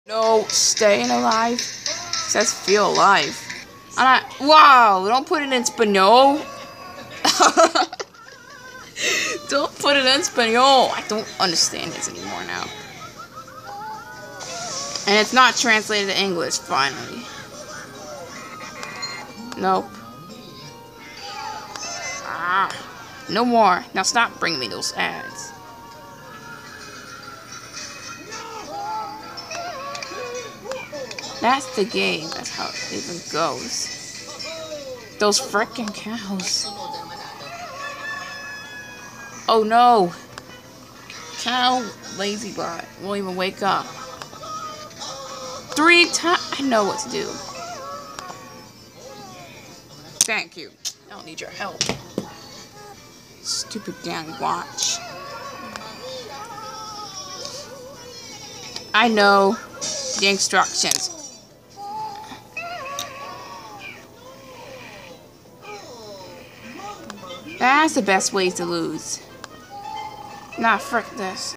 No, staying alive. It says feel alive. Wow, don't put it in Espanol. Don't put it in Espanol. I don't understand this anymore now. And it's not translated to English, finally. Nope. No more. Now stop bringing me those ads. That's the game. That's how it even goes. Those frickin' cows. Oh no. Cow lazy bot won't even wake up. 3 times. I know what to do. Thank you. I don't need your help. Stupid damn watch. I know the instructions. That's the best ways to lose. Nah, frick this.